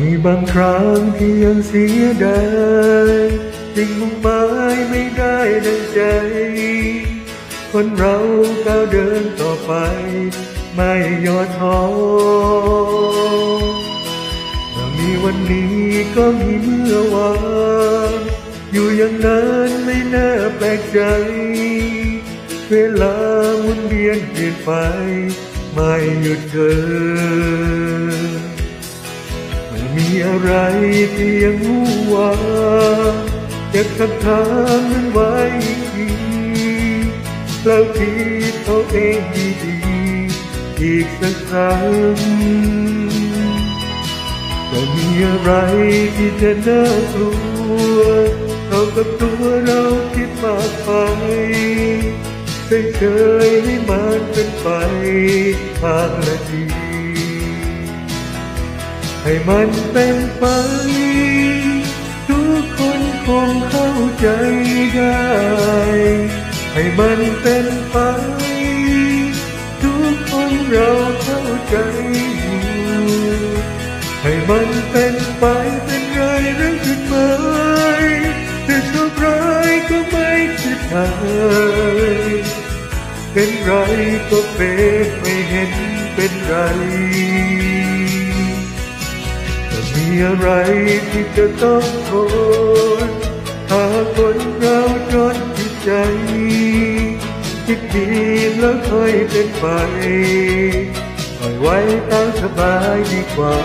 มีบางครั้งที่ยังเสียดายสิ่งมุ่งหมายไม่ได้ดังใจคนเราก้าวเดินต่อไปไม่ย่อท้อเมื่อมีวันนี้ก็มีเมื่อวานอยู่อย่างนั้นไม่น่าแปลกใจเวลาหมุนเวียนเปลี่ยนไปไม่หยุดเดินไม่มีอะไรที่ยังรู้ว่าเก็บคำถามนั้นไว้ดีแล้วคิดเอาเองดีๆอีกสักครั้งจะมีอะไรที่จะน่ากลัวเท่ากับตัวเราคิดมากไปเฉยๆให้มันเป็นไปทางละทีให้มันเป็นไปทุกคนคงเข้าใจได้ให้มันเป็นไปทุกคนเราเข้าใจอยู่ให้มันเป็นไปเป็นไรหรือจุดหมายแต่โชคร้ายก็ไม่คิดหายเป็นไรก็เป็นไม่เห็นเป็นไรจะมีอะไรที่จะต้องทนถ้าคนเราจนจิตใจคิดดีแล้วค่อยเป็นไปปล่อยไว้ตามสบายดีกว่า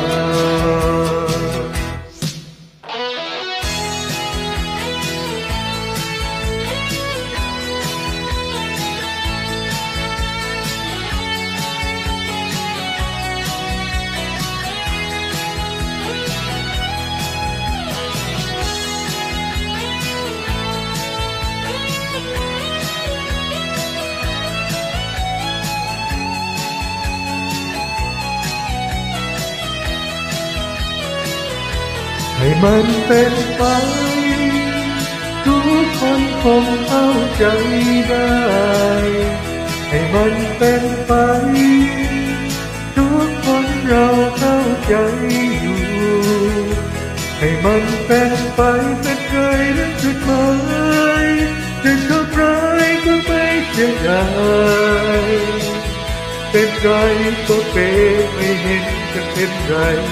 ให้มันเป็นไปทุกคนคงเข้าใจได้ให้มันเป็นไปทุกคนเราเข้าใจอยู่ให้มันเป็นไปเป็นไรและจุดหมายจะโชคร้ายก็ไม่เสียดายเป็นไรก็เป็นไม่เห็นจะเป็นไร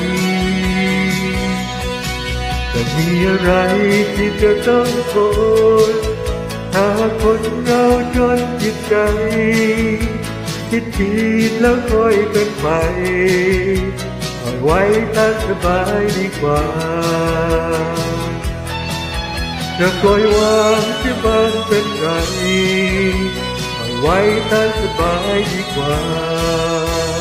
จะมีอะไรที่จะต้องทนถ้าคนเราจนจิตใจคิดผิดแล้วค่อยเป็นไปปล่อยไว้ตามสบายดีกว่าจะปล่อยวางที่บ้านเป็นไรปล่อยไว้ตามสบายดีกว่า